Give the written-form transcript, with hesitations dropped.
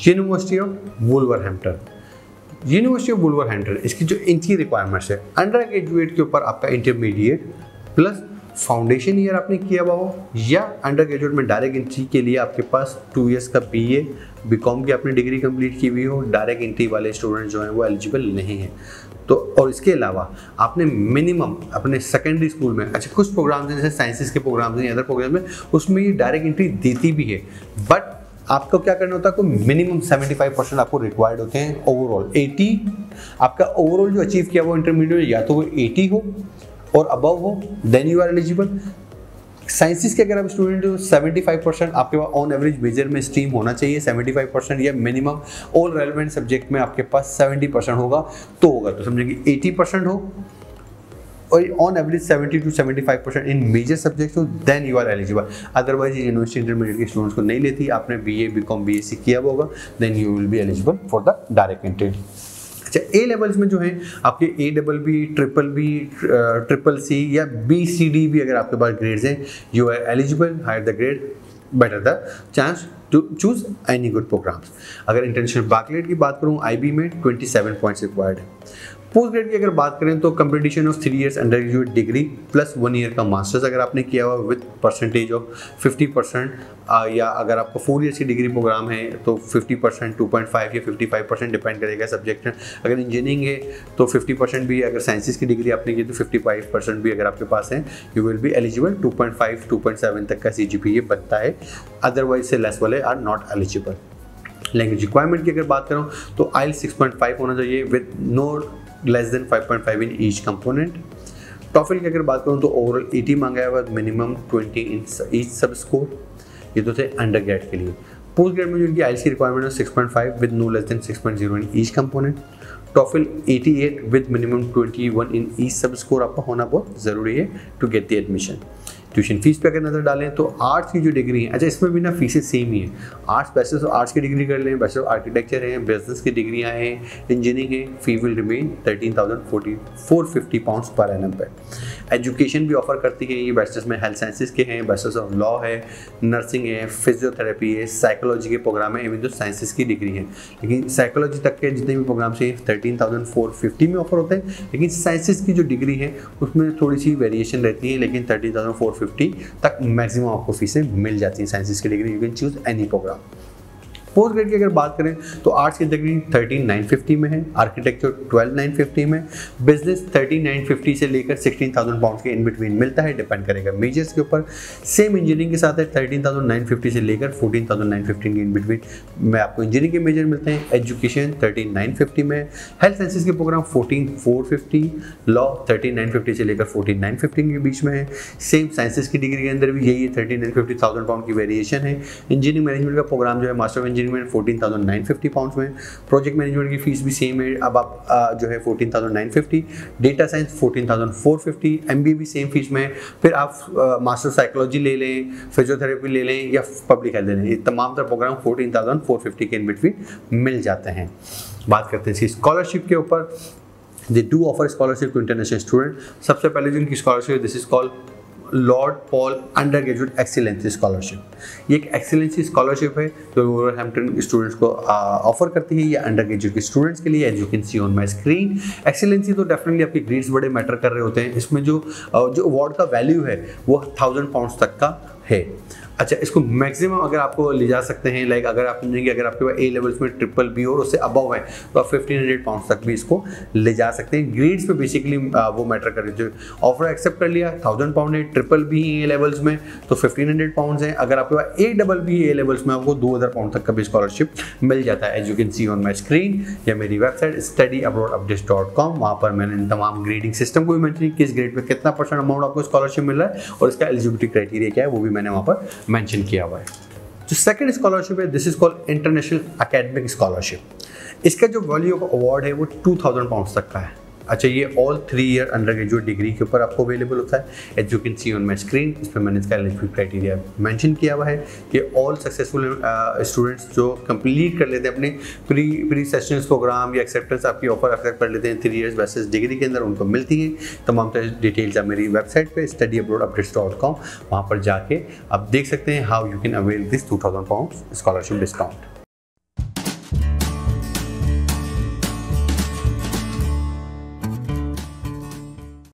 University of Wolverhampton. University of Wolverhampton, इसकी जो इनकी रिक्वायरमेंट्स है, अंडर ग्रेजुएट के ऊपर आपका इंटरमीडिएट प्लस फाउंडेशन ईयर आपने किया हुआ हो, या अंडर ग्रेजुएट में डायरेक्ट एंट्री के लिए आपके पास 2 इयर्स का BA BCom की आपने डिग्री कंप्लीट की हुई हो। डायरेक्ट एंट्री वाले स्टूडेंट जो हैं वो एलिजिबल नहीं हैं। तो और इसके अलावा आपने मिनिमम अपने सेकेंडरी स्कूल में, अच्छा कुछ प्रोग्राम्स हैं जैसे साइंसेस के प्रोग्राम्स हैं, अदर प्रोग्राम में, उसमें ये डायरेक्ट एंट्री देती भी है, बट आपको क्या करना होता है, आपको मिनिमम 75% आपको रिक्वायर्ड होते हैं ओवरऑल। 80 आपका ओवरऑल जो अचीव किया वो इंटरमीडिएट या तो वो 80 हो और अबव हो, then you are eligible. Sciences के अगर आप स्टूडेंट हो 75% आपके पास ऑन एवरेज मेजर में स्ट्रीम होना चाहिए, 75% या मिनिमम ऑल रेलेवेंट सब्जेक्ट में आपके पास 70% होगा तो होगा। तो समझिए कि 80% हो और on average 70 to 75% in major subjects हो, then you are eligible. Otherwise university intermediate के स्टूडेंट्स को नहीं लेती। आपने BA BCom BSc किया होगा, then you will be eligible for the direct entry. अच्छा, A लेवल्स में जो है आपके ABB, CCC या BCD भी अगर आपके पास ग्रेड्स हैं, you are eligible. Higher the grade better the chance to choose any good programs. अगर इंटरनेशनल बैकलॉग की बात करूँ, IB में 27 पॉइंट्स रिक्वायर्ड है। पोस्ट ग्रेड की अगर बात करें तो completion of 3 years undergraduate degree plus 1 year का मास्टर्स अगर आपने किया हुआ विद परसेंटेज ऑफ 50%, या अगर आपका 4 इयर्स की डिग्री प्रोग्राम है तो 50%, 2.5 या 55% डिपेंड करेगा सब्जेक्ट। अगर इंजीनियरिंग है तो 50% भी, अगर साइंसेस की डिग्री आपने की तो 55% भी अगर आपके पास है, यू विल बी एलिजिबल। 2.5 2.7 तक का CGPA बनता है, अदरवाइज से लेस वाले are not eligible. Language requirement की अगर बात करूँ तो IELTS 6.5 होना चाहिए with no less than 5.5 in each component. TOEFL की अगर बात करूँ तो ओवरऑल 80 मांगा हुआ, minimum 20 in each subscore. ये तो थे अंडर ग्रेड के लिए। पोस्ट ग्रेड में जो इनकी IELTS की रिक्वायरमेंट है 6.5 with no less than 6.0 in each component. TOEFL 88 with minimum 21 in each subscore आपका होना बहुत ज़रूरी है to get the admission. Tuition fees पे अगर नज़र डालें तो आर्ट्स की जो डिग्री है, अच्छा इसमें भी ना फीसेस सेम ही है। आर्ट्स बैचलर ऑफ आर्ट्स की डिग्री कर लें, बैचलर ऑफ आर्किटेक्चर है, बिजनेस की डिग्रियाँ हैं, इंजीनियरिंग है, fee will remain 13,450 pounds per annum पे। एजुकेशन भी ऑफर करती है ये, बैचलर्स में हेल्थ साइंसेज के हैं, बैचलर्स ऑफ लॉ है, नर्सिंग है, फिजियोथेरेपी है, साइकोलॉजी के प्रोग्राम है, इवन जो साइंसेज की डिग्री है। लेकिन साइकोलॉजी तक के जितने भी प्रोग्राम से 13,450 में ऑफर होते हैं, लेकिन साइंसेज की जो डिग्री है उसमें थोड़ी सी वेरिएशन रहती है, लेकिन 13,450 तक मैक्सिमम आपको फीसें मिल जाती हैं साइंसेस की degree. You can choose any program. Post grade की अगर बात करें तो आर्ट्स की डिग्री 13,950 में है, आर्किटेक्चर 12,950 में, बिजनेस 13,950 से लेकर 16,000 पाउंड के इन बिटवीन मिलता है, डिपेंड करेगा मेजर्स के ऊपर। सेम इंजीनियरिंग के साथ है, 13,950 से लेकर 14,950 के इन बिटवीन में आपको इंजीनियरिंग के मेजर मिलते हैं। एजुकेशन 13,950 में, हेल्थ साइंसेज के प्रोग्राम 14,450, लॉ 13,950 से लेकर 14,950 के बीच में है। सेम साइंसेज की डिग्री के अंदर भी यही है, 13,950 पाउंड की वेरिएशन है। इंजीनियरिंग मैनेजमेंट का प्रोग्राम जो है मास्टर ऑफ इंजीनियरिंग 14,950 पाउंड्स में। प्रोजेक्ट मैनेजमेंट की फीस भी सेम है, अब आप जो है 14,950। डेटा साइंस 14,450, MBA भी सेम फीस में है। फिर आप मास्टर साइकोलॉजी ले लें, फिजियोथेरेपी ले लें या पब्लिक हेल्थ ले लें, ये तमाम तरह प्रोग्राम 14,450 के इन बिटवीन मिल जाते हैं। बात करते हैं इसकी स्कॉलरशिप के ऊपर। They do offer scholarship to international student. सबसे पहले जो इनकी स्कॉलरशिप है, this is called Lord Paul undergraduate excellency scholarship. ये एक एक्सीलेंसी स्कॉलरशिप है जो वुल्वरहैम्पटन स्टूडेंट्स को ऑफर करती है, या अंडर ग्रेजुएट के स्टूडेंट्स के लिए। As you can see on my screen, excellency तो डेफिनेटली आपके ग्रेड्स बड़े मैटर कर रहे होते हैं। इसमें जो अवार्ड का वैल्यू है वो 1000 पाउंड्स तक का है। अच्छा, इसको मैक्सिमम अगर आपको ले जा सकते हैं, लाइक अगर आप समझेंगे अगर आपके पास A लेवल्स में BBB और उससे अबव है तो आप 1500 पाउंड्स तक भी इसको ले जा सकते हैं। ग्रेड्स पे बेसिकली वो मैटर कर रहे हैं। ऑफर एक्सेप्ट कर लिया, 1000 पाउंड है, BBB A लेवल्स में तो 1500 पाउंड्स है। अगर आपके पास ABB A लेवल्स में आपको 2000 पाउंड तक का भी स्कॉलरशिप मिल जाता है। As you can see on my screen, या मेरी वेबसाइट studyabroadupdates.com, वहाँ पर मैंने तमाम ग्रेडिंग सिस्टम को भी मेंशन, किस ग्रेड पे कितना % अमाउंट आपको स्कॉलरशिप मिल रहा है और इसका एलिजिबिलिटी क्राइटेरिया क्या है वो भी मैंने वहाँ पर मेंशन किया हुआ है। जो सेकंड स्कॉलरशिप है, this is called international academic scholarship. इसका जो वैल्यू ऑफ अवार्ड है वो 2000 पाउंड्स तक का है। अच्छा, ये all 3 year undergraduate degree के ऊपर आपको अवेलेबल होता है। As you can see on my screen, इस पर मैंने इसका एलिजिबिलिटी क्राइटेरिया मेंशन किया हुआ है कि ऑल सक्सेसफुल स्टूडेंट्स जो कंप्लीट कर लेते हैं अपने प्री सेशनल्स प्रोग्राम या एक्सेप्टेंस आपकी ऑफर एक्सेप्ट कर लेते हैं 3 इयर्स बैचलर्स डिग्री के अंदर, उनको मिलती है। तमाम डिटेल्स आप मेरी वेबसाइट पे studyabroadupdates.com, वहाँ पर जाके आप देख सकते हैं how you can avail this 2000 pound scholarship discount.